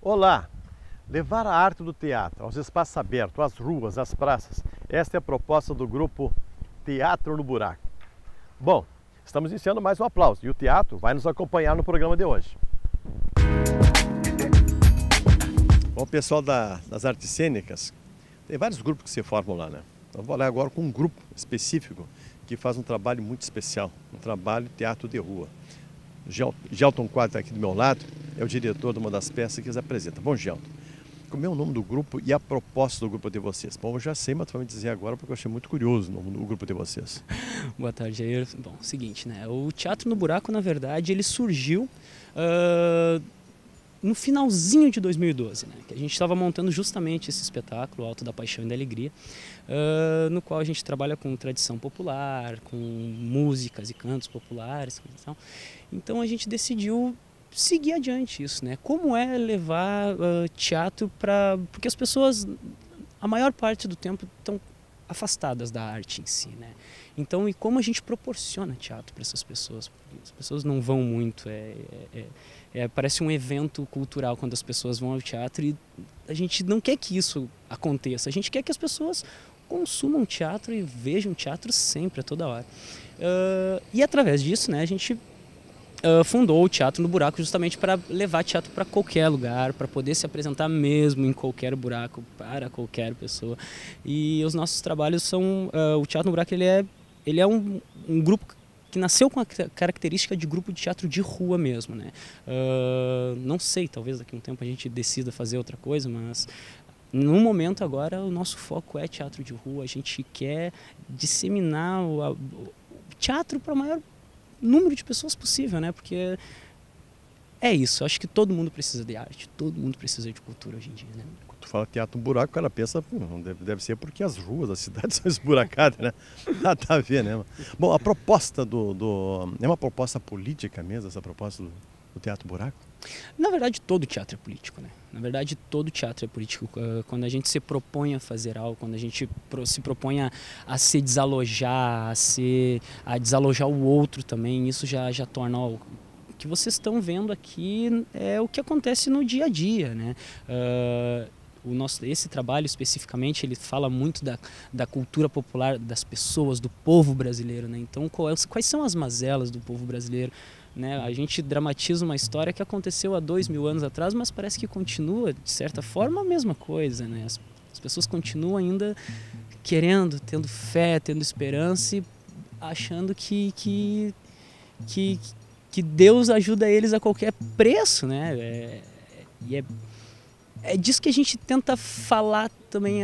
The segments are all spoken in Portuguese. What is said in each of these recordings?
Olá! Levar a arte do teatro aos espaços abertos, às ruas, às praças. Esta é a proposta do grupo Teatro no Buraco. Bom, estamos iniciando mais um aplauso e o teatro vai nos acompanhar no programa de hoje. Bom, pessoal das artes cênicas, tem vários grupos que se formam lá, né? Eu vou lá agora com um grupo específico que faz um trabalho muito especial, um trabalho de teatro de rua. Gelton Quadro está aqui do meu lado, é o diretor de uma das peças que eles apresentam. Bom, Gelton, como é o nome do grupo e a proposta do grupo de vocês? Bom, eu já sei, mas tu vai me dizer agora porque eu achei muito curioso o nome do grupo de vocês. Boa tarde, Jair. Bom, seguinte, né? O Teatro no Buraco, na verdade, ele surgiu no finalzinho de 2012, né? Que a gente estava montando justamente esse espetáculo, Alto da Paixão e da Alegria, no qual a gente trabalha com tradição popular, com músicas e cantos populares. Então a gente decidiu seguir adiante isso, né? Como é levar teatro para... Porque as pessoas, a maior parte do tempo, estão afastadas da arte em si, né? Então, e como a gente proporciona teatro para essas pessoas? Porque as pessoas não vão muito, parece um evento cultural quando as pessoas vão ao teatro e a gente não quer que isso aconteça, a gente quer que as pessoas consumam teatro e vejam teatro sempre, a toda hora. E através disso, né, a gente fundou o Teatro no Buraco justamente para levar teatro para qualquer lugar, para poder se apresentar mesmo em qualquer buraco, para qualquer pessoa. E os nossos trabalhos são... o Teatro no Buraco ele é um grupo que nasceu com a característica de grupo de teatro de rua mesmo, né? Não sei, talvez daqui a um tempo a gente decida fazer outra coisa, mas no momento agora o nosso foco é teatro de rua. A gente quer disseminar o teatro para o maior número de pessoas possível, né? Porque é isso, acho que todo mundo precisa de arte, todo mundo precisa de cultura hoje em dia, né? Quando tu fala teatro no buraco, o cara pensa, deve ser porque as ruas da cidade são esburacadas, né? Nada a ver, né? Bom, a proposta é uma proposta política mesmo, essa proposta do Teatro Buraco? Na verdade, todo teatro é político, né? Na verdade, todo teatro é político. Quando a gente se propõe a fazer algo, quando a gente se propõe a se desalojar, a desalojar o outro também, isso já torna... O que vocês estão vendo aqui é o que acontece no dia a dia, né? Esse trabalho especificamente, ele fala muito da cultura popular das pessoas, do povo brasileiro, né? Então, quais são as mazelas do povo brasileiro? Né? A gente dramatiza uma história que aconteceu há 2000 anos atrás, mas parece que continua, de certa forma, a mesma coisa, né? As pessoas continuam ainda querendo, tendo fé, tendo esperança e achando que Deus ajuda eles a qualquer preço, né? É disso que a gente tenta falar também.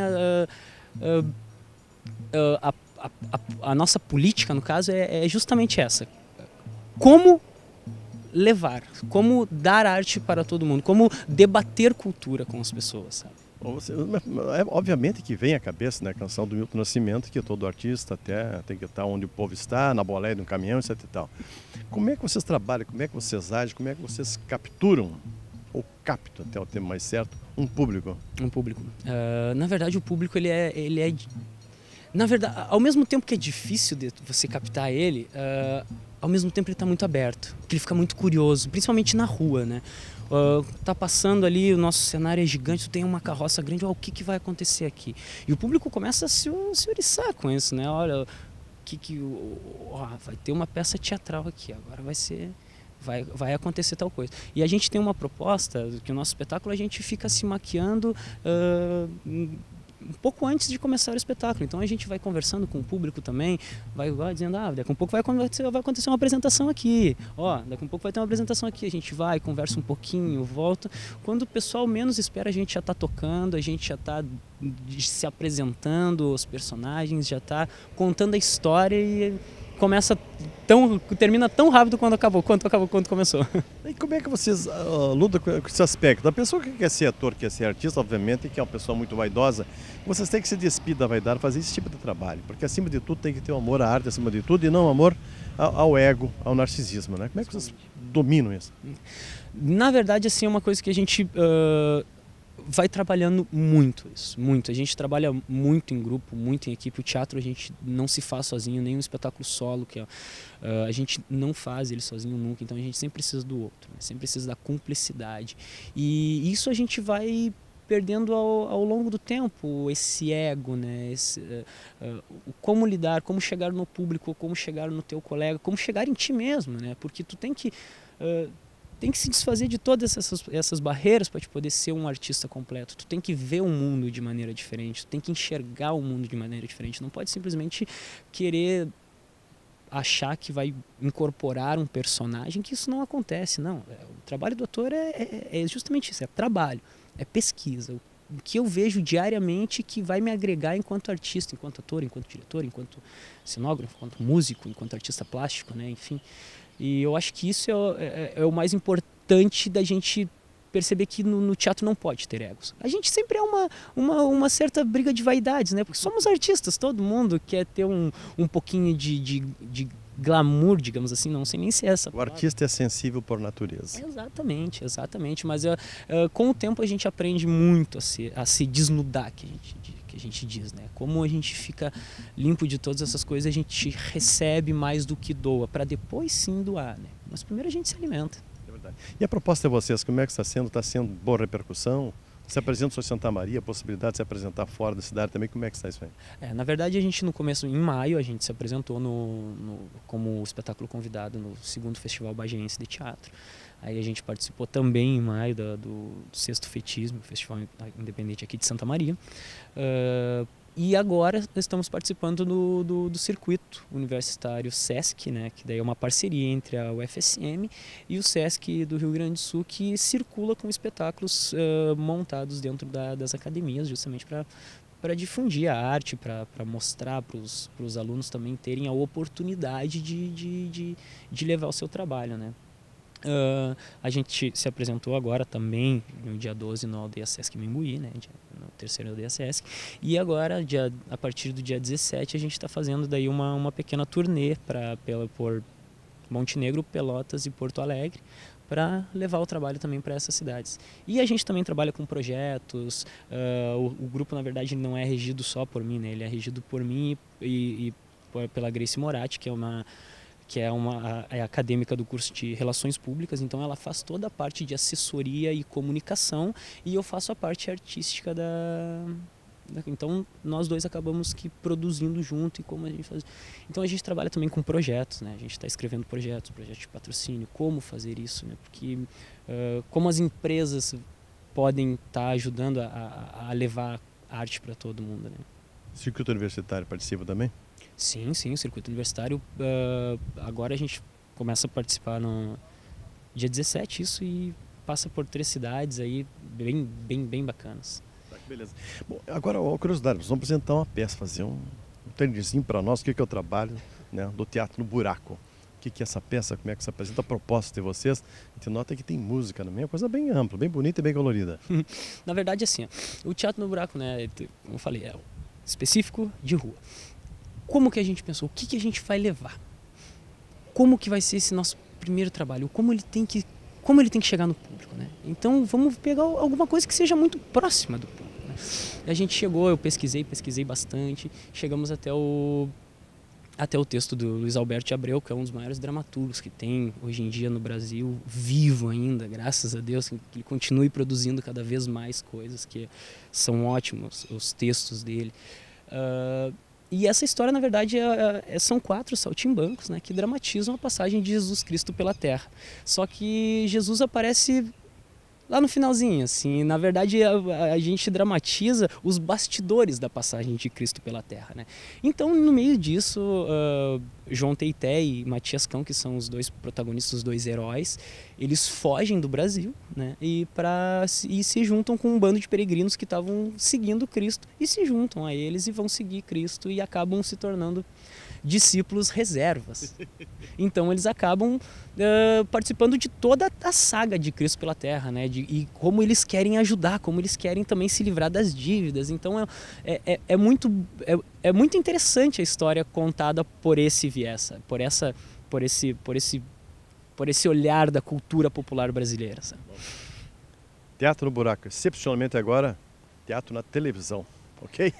A nossa política, no caso, é justamente essa. Como levar, como dar arte para todo mundo, como debater cultura com as pessoas, sabe? Obviamente que vem à cabeça, né, a canção do Milton Nascimento, que todo artista até tem que estar onde o povo está, na boleia de um caminhão, etc e tal. Como é que vocês trabalham, como é que vocês agem, como é que vocês capturam, ou captam, até o termo mais certo, um público? Um público. Na verdade, o público, ele é... Na verdade, ao mesmo tempo que é difícil de você captar ele, ao mesmo tempo ele está muito aberto, porque ele fica muito curioso, principalmente na rua, né? Tá passando ali, o nosso cenário é gigante, tem uma carroça grande, o que vai acontecer aqui? E o público começa a se oriçar com isso, né? Olha, vai ter uma peça teatral aqui, agora vai acontecer tal coisa. E a gente tem uma proposta, que o nosso espetáculo a gente fica se maquiando um pouco antes de começar o espetáculo. Então a gente vai conversando com o público também, vai dizendo, daqui a pouco vai acontecer uma apresentação aqui, daqui a pouco vai ter uma apresentação aqui, a gente vai, conversa um pouquinho, volta. Quando o pessoal menos espera, a gente já está tocando, a gente já está se apresentando, os personagens, já está contando a história e termina tão rápido quanto começou. E como é que vocês lutam com esse aspecto? A pessoa que quer ser ator, quer ser artista, obviamente, que é uma pessoa muito vaidosa, vocês têm que se despir da vaidade, fazer esse tipo de trabalho, porque acima de tudo tem que ter um amor à arte, acima de tudo, e não amor ao ego, ao narcisismo, né? Como é que vocês dominam isso? Na verdade, assim, é uma coisa que a gente vai trabalhando muito isso, muito. A gente trabalha muito em grupo, muito em equipe. O teatro a gente não se faz sozinho, nenhum espetáculo solo, a gente não faz ele sozinho nunca, então a gente sempre precisa do outro, né? Sempre precisa da cumplicidade. E isso a gente vai perdendo ao longo do tempo, esse ego, né? Como lidar, como chegar no público, como chegar no teu colega, como chegar em ti mesmo, né? Porque tu tem que se desfazer de todas essas barreiras para te poder ser um artista completo. Tu tem que ver o mundo de maneira diferente, tu tem que enxergar o mundo de maneira diferente. Não pode simplesmente querer achar que vai incorporar um personagem, que isso não acontece, não. O trabalho do ator é justamente isso, é trabalho, é pesquisa. O que eu vejo diariamente que vai me agregar enquanto artista, enquanto ator, enquanto diretor, enquanto cenógrafo, enquanto músico, enquanto artista plástico, né? Enfim. E eu acho que isso é o mais importante da gente perceber que no teatro não pode ter egos. A gente sempre é uma certa briga de vaidades, né? Porque somos artistas, todo mundo quer ter um pouquinho de glamour, digamos assim, não sei nem se é essa palavra. O artista é sensível por natureza. Exatamente, exatamente. Mas com o tempo a gente aprende muito a se desnudar, que a gente diz, né? Como a gente fica limpo de todas essas coisas, a gente recebe mais do que doa, para depois sim doar, né? Mas primeiro a gente se alimenta. É verdade. E a proposta de vocês, como é que está sendo? Está sendo boa repercussão? Se apresenta em Santa Maria, a possibilidade de se apresentar fora da cidade também, como é que está isso aí? Na verdade, a gente no começo, em maio, a gente se apresentou como espetáculo convidado no 2º Festival Bagiense de Teatro. Aí a gente participou também em maio do 6º Fetismo, Festival Independente aqui de Santa Maria. E agora estamos participando do circuito universitário SESC, né, que daí é uma parceria entre a UFSM e o SESC do Rio Grande do Sul, que circula com espetáculos montados dentro das academias, justamente para difundir a arte, para mostrar para os alunos também terem a oportunidade de levar o seu trabalho, né. A gente se apresentou agora também no dia 12 no Aldeia Sesc Mimbuí, né, no 3º Aldeia Sesc, e agora a partir do dia 17 a gente está fazendo daí uma pequena turnê por Montenegro, Pelotas e Porto Alegre, para levar o trabalho também para essas cidades. E a gente também trabalha com projetos, o grupo na verdade não é regido só por mim, né, ele é regido por mim e pela Grace Moratti, que é acadêmica do curso de Relações Públicas, então ela faz toda a parte de assessoria e comunicação e eu faço a parte artística então nós dois acabamos produzindo junto e como a gente faz. Então a gente trabalha também com projetos, né? A gente está escrevendo projetos de patrocínio, como fazer isso, né? Porque como as empresas podem estar ajudando a levar arte para todo mundo, né? O circuito universitário participa também? Sim, o circuito universitário, agora a gente começa a participar no dia 17, isso, e passa por 3 cidades aí bem bacanas. Tá, que beleza. Bom, agora, uma curiosidade, nós vamos apresentar uma peça, fazer um trailerzinho para nós, o que é o trabalho, né, do Teatro no Buraco. O que é essa peça, como é que se apresenta, a proposta de vocês. A gente nota que tem música também, é uma coisa bem ampla, bem bonita e bem colorida. Na verdade, assim, o Teatro no Buraco, né, como eu falei, é específico de rua. Como que a gente pensou? O que a gente vai levar? Como que vai ser esse nosso primeiro trabalho? Como ele tem que chegar no público, né? Então vamos pegar alguma coisa que seja muito próxima do público, né? A gente chegou, eu pesquisei bastante, chegamos até o texto do Luiz Alberto de Abreu, que é um dos maiores dramaturgos que tem hoje em dia no Brasil, vivo ainda, graças a Deus, que ele continue produzindo cada vez mais coisas, que são ótimos os textos dele. E essa história, na verdade, são 4 saltimbancos, né, que dramatizam a passagem de Jesus Cristo pela Terra. Só que Jesus aparece lá no finalzinho, assim. Na verdade, a gente dramatiza os bastidores da passagem de Cristo pela Terra, né? Então, no meio disso, João Teité e Matias Cão, que são os 2 protagonistas, os 2 heróis, eles fogem do Brasil, né? E se juntam com um bando de peregrinos que estavam seguindo Cristo, e se juntam a eles e vão seguir Cristo e acabam se tornando discípulos reservas. Então eles acabam participando de toda a saga de Cristo pela Terra, né? E como eles querem ajudar, como eles querem também se livrar das dívidas. Então é muito interessante a história contada por esse viés, por esse olhar da cultura popular brasileira, sabe? Teatro no Buraco, excepcionalmente agora, teatro na televisão, ok?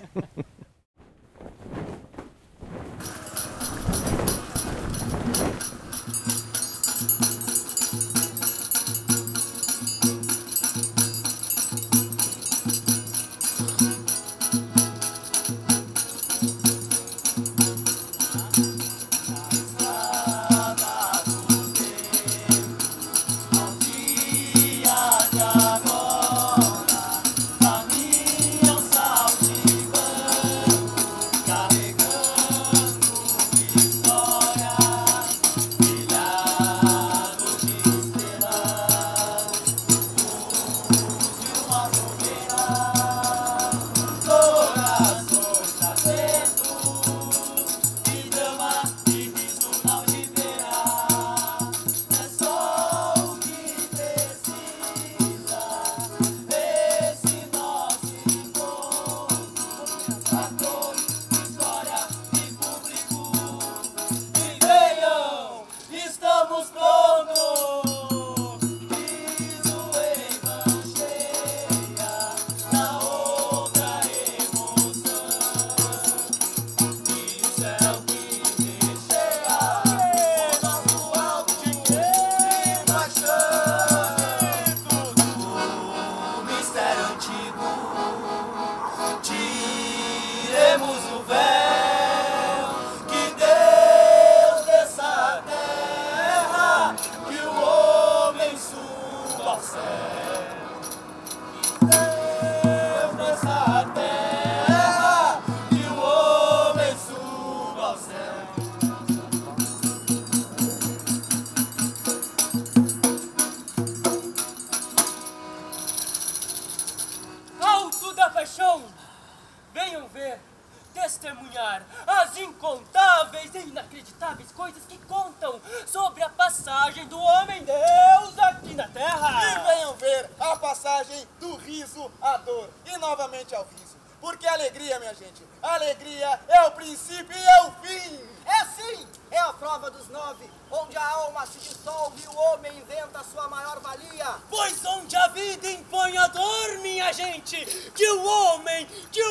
Venham ver, testemunhar as incontáveis e inacreditáveis coisas que contam sobre a passagem do homem-deus aqui na Terra. E venham ver a passagem do riso à dor e novamente ao riso. Porque alegria, minha gente, alegria é o princípio e é o fim. É sim, é a prova dos 9, onde a alma se dissolve e o homem inventa a sua maior valia. Pois onde a vida impõe a dor, minha gente, que o homem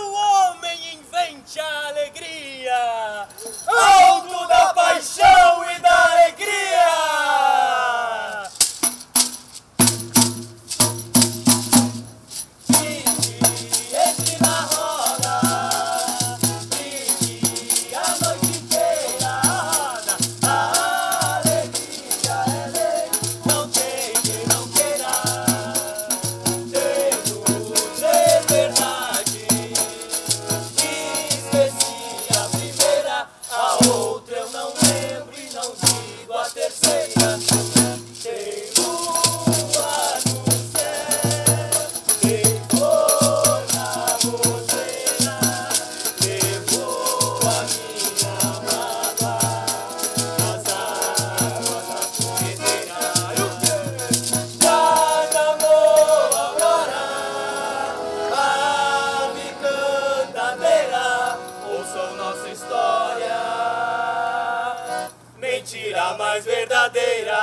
invente a alegria. Alto da paixão e da alegria! Mentira mais verdadeira.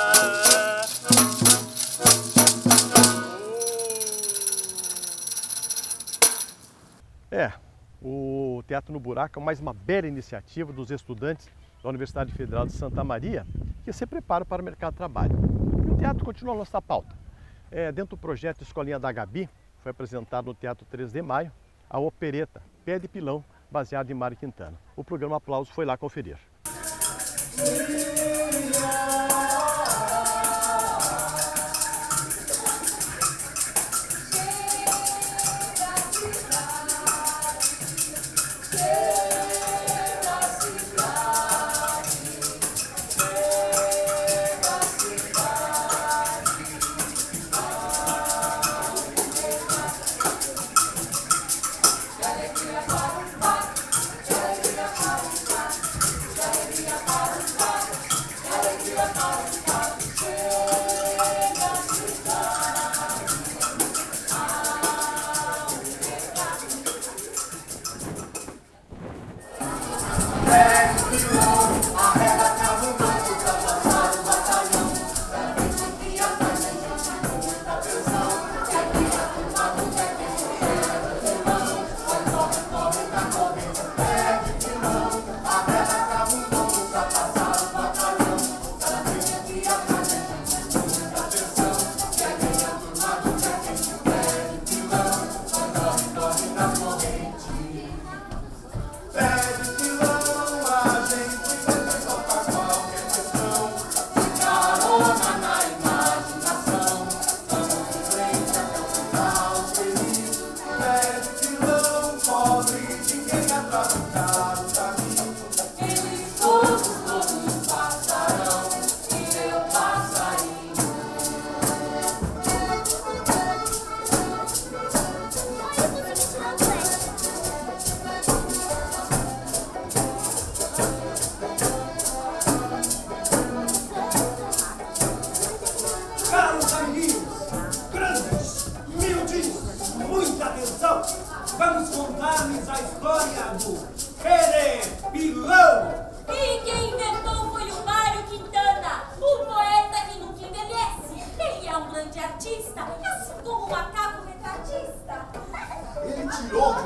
O Teatro no Buraco é mais uma bela iniciativa dos estudantes da Universidade Federal de Santa Maria que se preparam para o mercado de trabalho. E o teatro continua a nossa pauta. Dentro do projeto Escolinha da Gabi, foi apresentado no Teatro 3 de Maio a opereta Pé de Pilão, baseada em Mário Quintana. O programa Aplausos foi lá conferir.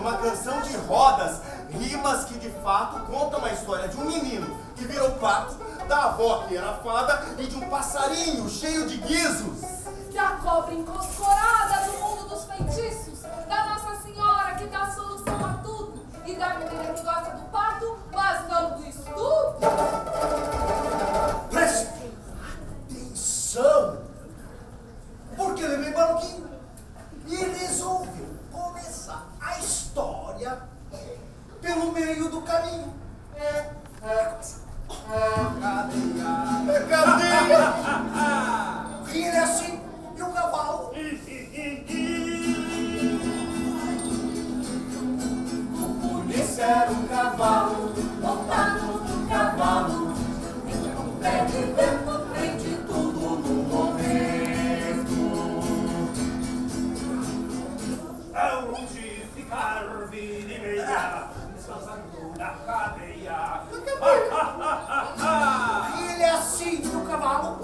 uma canção de rodas, rimas que de fato contam a história de um menino que virou pato, da avó que era fada e de um passarinho cheio de guizos. Da cobra encoscorada do mundo dos feitiços, da Nossa Senhora que dá solução a tudo e da menina que gosta do pato, mas não do estudo. Prestem atenção, porque levei maluquinho e resolveu começar a história pelo meio do caminho. Cadeia! Rir é assim, e o cavalo? O polícia era um cavalo, montado no cavalo, um pé de vento, frente tudo no momento. Aonde ficar vida e meia, descansando na cadeia. Ele é assim, e o cavalo?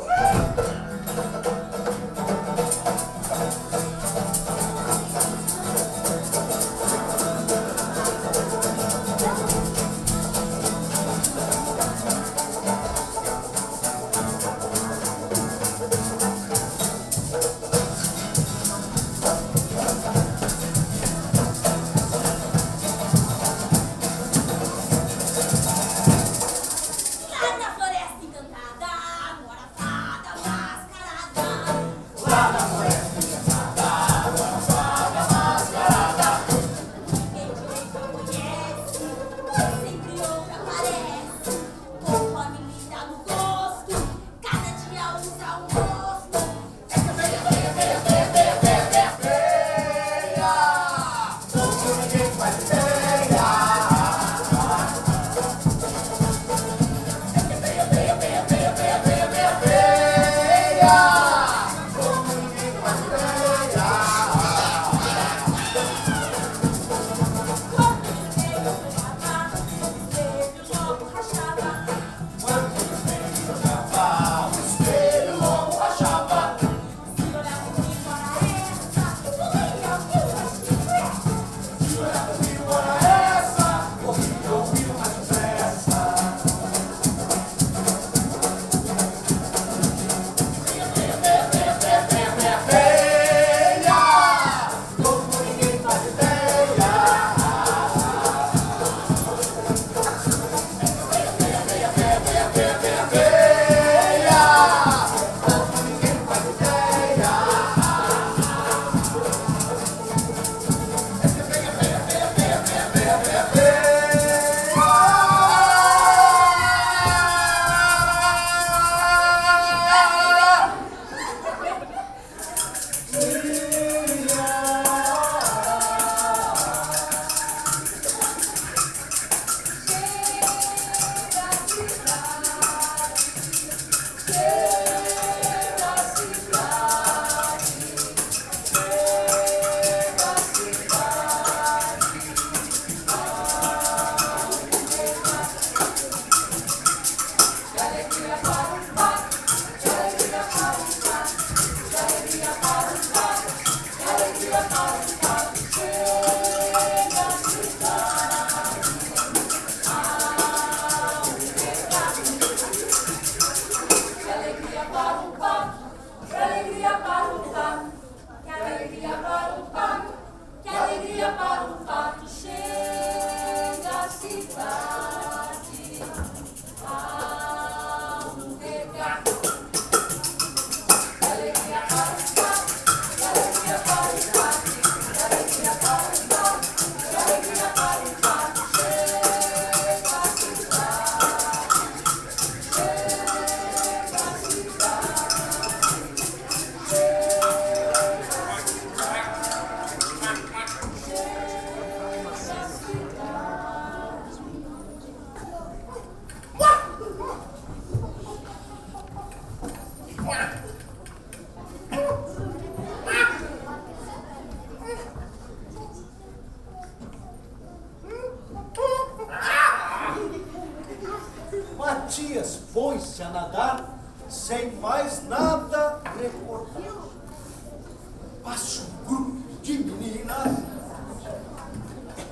Matias pôs-se a nadar sem mais nada recordar. Passa um grupo de meninas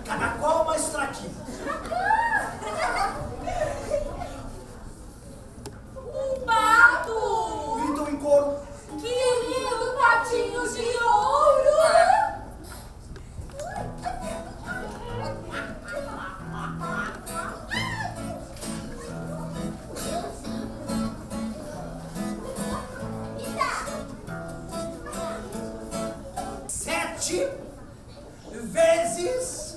cada qual mais fraquinho. Um pato! Gritam em coro. Que lindo patinho de ouro! Vezes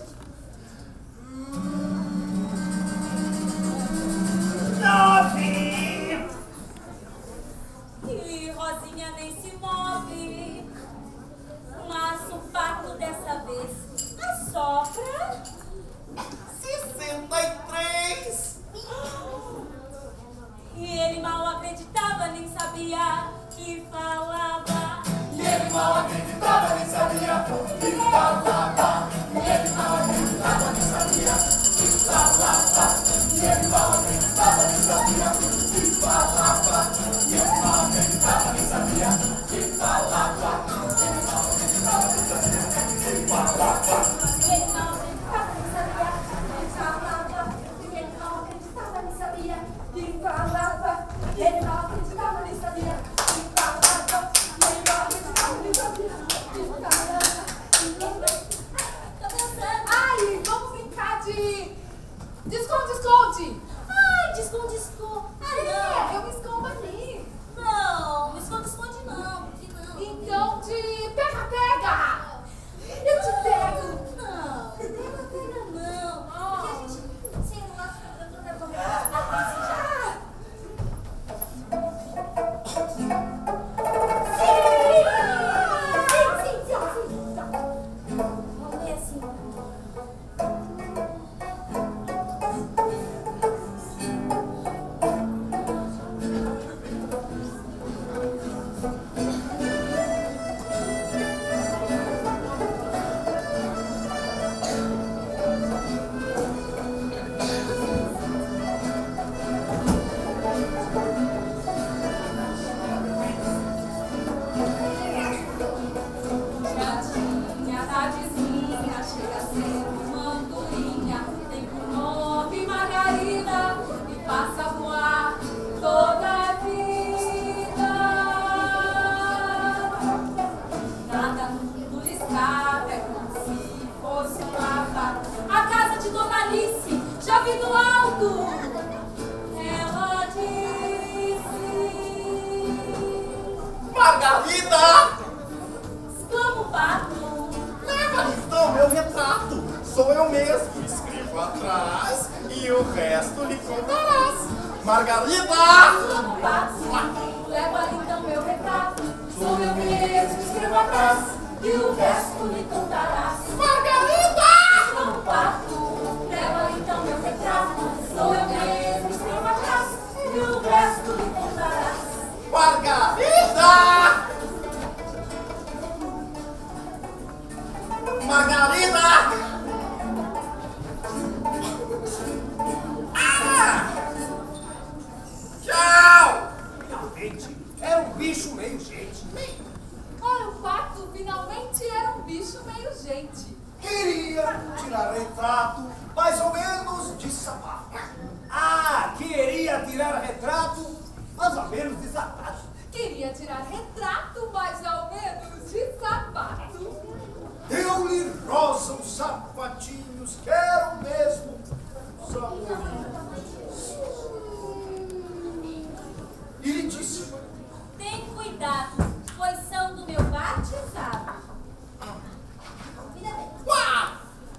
9. E Rosinha nem se move. Mas o pato dessa vez assopra 63. E ele mal acreditava, nem sabia que falava. E ele mal acreditava, nem sabia que falava. E ele mal acreditava, nem sabia que falava. E ele mal acreditava, nem sabia que falava. E ele mal acreditava, nem sabia que falava. Ele mal acreditava, nem sabia que falava. Ele não acreditava, nem sabia que falava. Ele não acreditava, nem sabia que falava. Ele não acreditava, nem sabia que falava. Ele não acreditava, nem sabia que falava. Tô pensando. Ai, vamos brincar de esconde-esconde. Ai, esconde-esconde. Ah, Eu me escondo ali. não. Não, esconde-esconde não. Que não. Então de pega-pega. Eu te pego. Não, pega não. Porque a gente, sei lá, eu tô tentando correr pra assim já. Vamos ver assim. Minha tardezinha chega sendo uma andorinha. Tem por nome Margarida e passa a voar toda a vida. Nada no mundo lhe escapa, é como se fosse um mapa. A casa de Dona Alice, já vi do alto. Ela disse: Margarida! exclama o pato. Leva então meu retrato. Sou eu mesmo. Escrevo atrás e o resto lhe contarás. Margarida! Exclama o pato. Leva então meu retrato. Sou eu mesmo, escrevo atrás e o resto lhe contarás. Margarida! Exclama o pato. Leva então meu retrato. Sou eu mesmo, escrevo atrás e o resto lhe contarás. Margarida! Margarida! Tchau! Finalmente, era um bicho meio gente. Ora, o pato finalmente era um bicho meio gente. Queria tirar retrato, mais ou menos de sapato. Ah, queria tirar retrato, mais ou menos de sapato. Queria tirar retrato, mais ou menos de sapato. Deu-lhe rosa os sapatinhos, que eram mesmo saborinhos. E lhe disse: Tem cuidado, pois são do meu batizado. Cuida bem. Quá!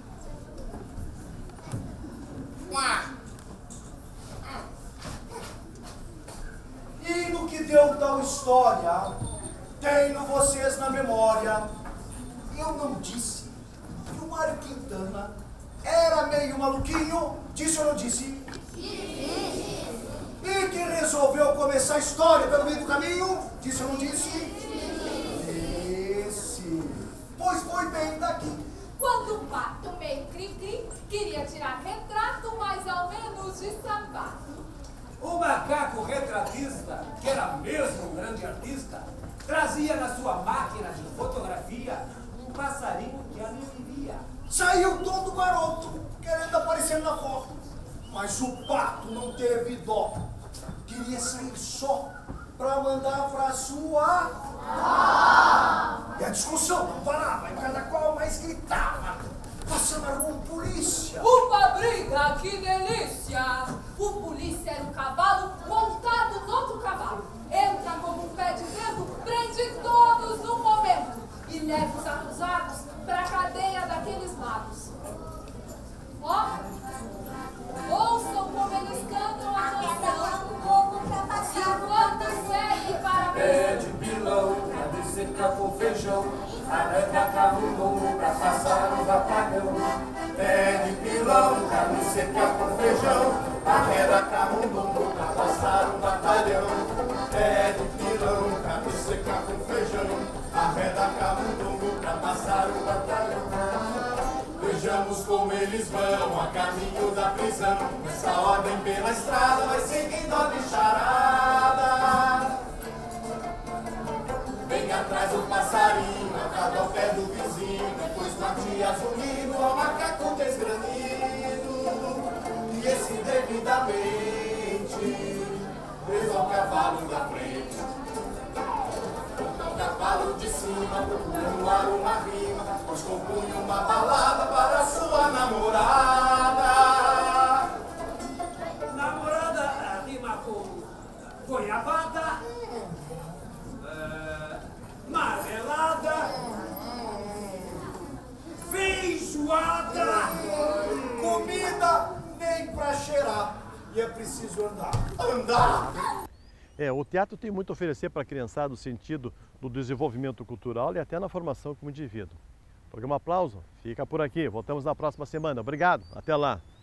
Quá! E no que deu tal história, tenho vocês na memória. Eu não disse que o Mário Quintana era meio maluquinho, disse ou não disse? E que resolveu começar a história pelo meio do caminho, disse ou não disse? Disse. Pois foi bem daqui. Quando o pato meio cri-cri queria tirar retrato, mais ou menos de sapato. O macaco retratista, que era mesmo um grande artista, trazia na sua máquina de fotografia um passarinho que ali vivia. Saiu todo garoto, querendo aparecer na foto. Mas o pato não teve dó. Queria sair só pra mandar pra sua. E a discussão não parava, e cada qual mais gritava. Passando a rua, polícia. Upa briga, que delícia! O polícia era um cavalo montado noutro cavalo. Entra como um pé de vento, prende todos num momento e leva os acusados pra cadeia daqueles lados. Ó, ouçam como eles cantam a canção enquanto seguem para a Pé de pilão, pra descer com feijão, arranca carro pra passar o batalhão. Pé de pilão, carne seca com feijão, arreda carro pra passar o batalhão. Pé de pilão, carne seca com feijão, arreda carro pra passar o batalhão. Vejamos como eles vão a caminho da prisão. Nessa ordem pela estrada vai seguindo a bicharada. Vem atrás do passarinho, atado ao pé do vizinho, depois Matias unido ao macaco desgranido. E esse devidamente preso ao cavalo da frente. Ao cavalo de cima, procurando no ar uma rima, pois compunha uma balada para sua namorada. Namorada rima com goiabada, marmelada, feijoada. Comida nem pra cheirar. E é preciso andar. Andar! O teatro tem muito a oferecer para a criançada no sentido do desenvolvimento cultural e até na formação como indivíduo. O programa Aplauso fica por aqui. Voltamos na próxima semana. Obrigado. Até lá.